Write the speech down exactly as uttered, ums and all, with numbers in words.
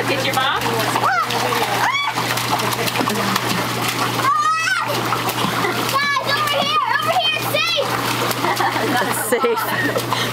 Kiss your mom? Guys, over here! Over here! It's safe! It's safe.